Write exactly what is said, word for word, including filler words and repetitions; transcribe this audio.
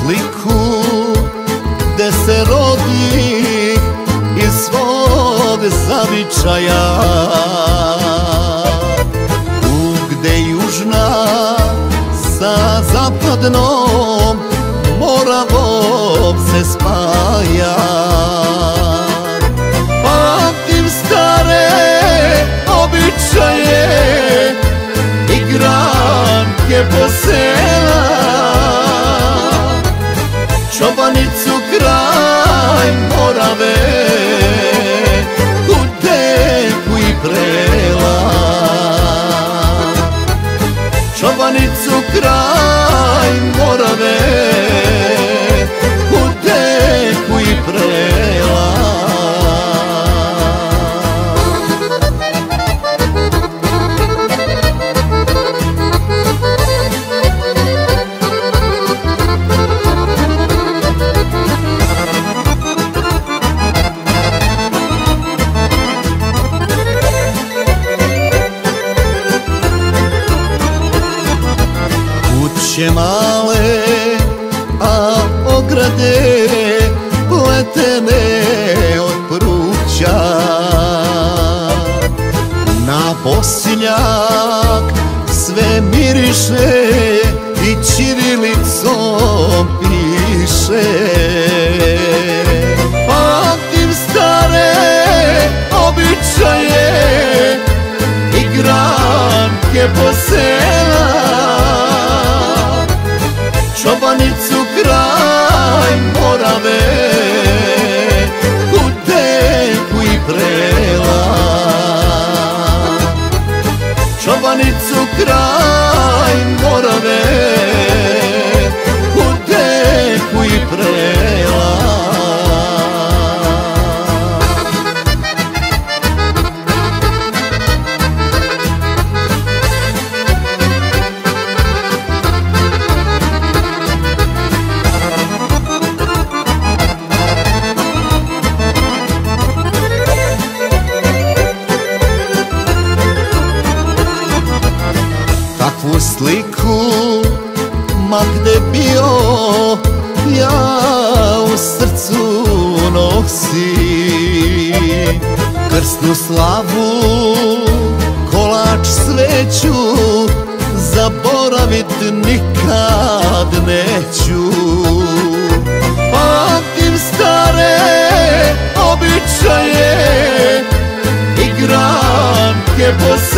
sliku gde se rodi iz svog zavičaja, tu gde južna sa zapadnom Moravom se spaja. Pamtim stare običaje i granke po sela, Čobanicu kraj Morave, Kuteku i Prela. Čobanicu kraj Morave, Kuteku i Prela. Kuće male, a ograde pletene od pruća, na posiljak sve miriše i ćirilicom piše. Pamtim stare običaje i granke po sela, Čobanicu kraj Morave, Kuteku i Prela. Čobanicu kraj Morave, Kuteku i Prela. Takvu sliku, ma gde bio, ja u srcu nosim. Krsnu slavu, kolač, sveću, zaboravit nikad neću. Pamtim stare običaje i granke po